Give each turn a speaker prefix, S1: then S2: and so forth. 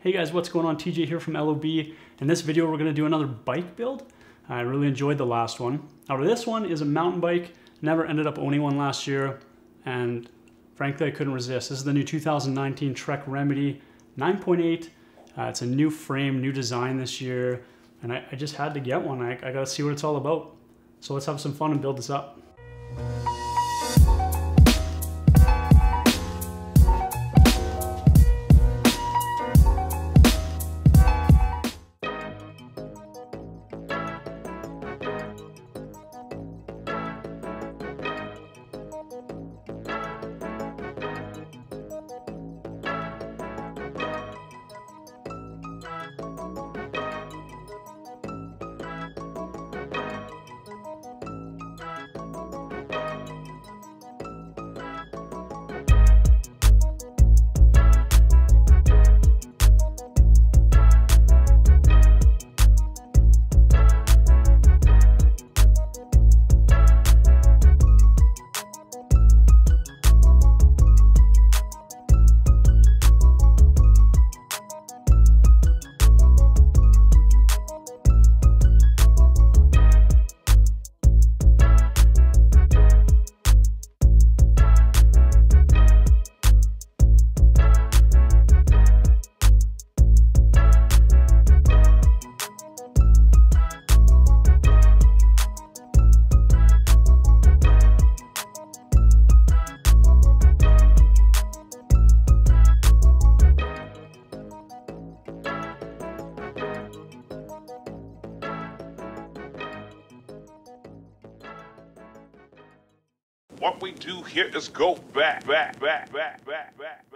S1: Hey guys, what's going on? TJ here from LOB. In this video, we're gonna do another bike build. I really enjoyed the last one. Now this one is a mountain bike. Never ended up owning one last year, and frankly, I couldn't resist. This is the new 2019 Trek Remedy 9.8. It's a new frame, new design this year, and I just had to get one. I gotta see what it's all about. So let's have some fun and build this up.
S2: What we do here is go back.